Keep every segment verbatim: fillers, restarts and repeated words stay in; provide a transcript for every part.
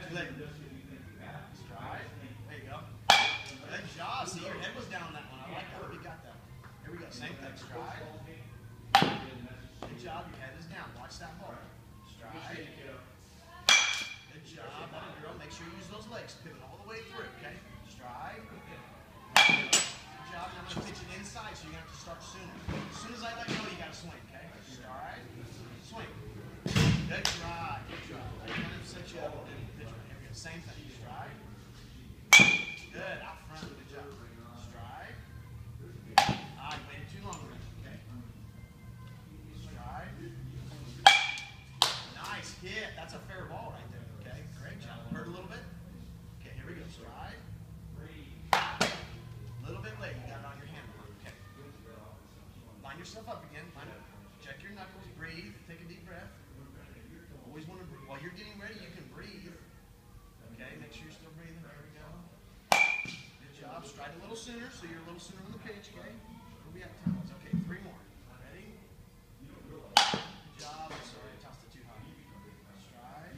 Leg. Stride. There you go. Good job. See, your head was down on that one. I like that. You got that one. Here we go. Same thing. Stride. Good job. Your head is down. Watch that ball. Stride. Good job. That girl. Make sure you use those legs. Pivot all the way through. Okay. Stride. Good job. Now I'm going to pitch it inside, so you're going to have to start sooner. As soon as I let go, you got to swing. Okay. Stride. Swing. Good drive. Good drive. I'm going to set you up and pitch right. Here we go. Same thing. Stride. Good. Out front. Good job. Stride. Ah, you waited too long. Okay. Stride. Nice hit. That's a fair ball right there. Okay. Great job. Hurt a little bit. Okay. Here we go. Stride. A little bit late. You got it on your hand. Okay. Line yourself up again. Line up. Check your knuckles. Breathe. Take a deep breath. Always want to breathe. While you're getting ready, you can breathe. Okay. Make sure you're still breathing. There we go. Good job. Stride a little sooner, so you're a little sooner on the pitch. Okay. We'll be at times. Okay. Three more. Ready? Good job. I'm sorry, I tossed it too high. Stride.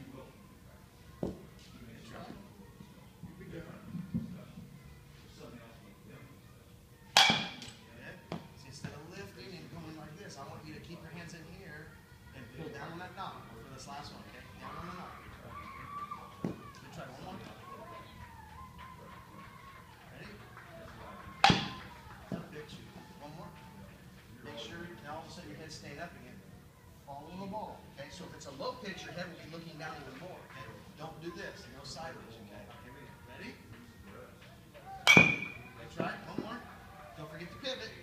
Good try. Here we go. Good. See, instead of lifting and going like this, I want you to keep your hands in here and pull down on that knob for this last one. Okay. Down on the knob. Good try. One more. Ready? Up pitch. One more. Make sure now all of a sudden your head's staying up again. Follow the ball. Okay, so if it's a low pitch, your head will be looking down even more. Okay, don't do this. No sideways. Okay, here we go. Ready? That's right. One more. Don't forget to pivot.